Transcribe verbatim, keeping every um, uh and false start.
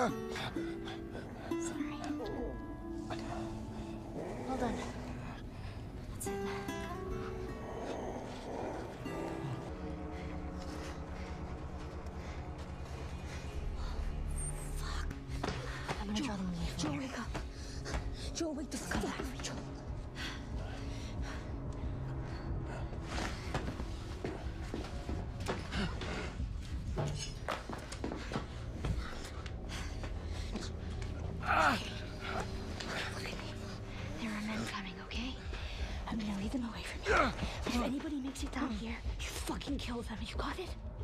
Sorry. Well done. That's it. Fuck. I'm gonna draw them away from Joe, here. wake up. Joe, wake the fuck up. Joe. Look at me. There are men coming, okay? I'm gonna lead them away from here. If anybody makes it down here, you fucking kill them. You got it?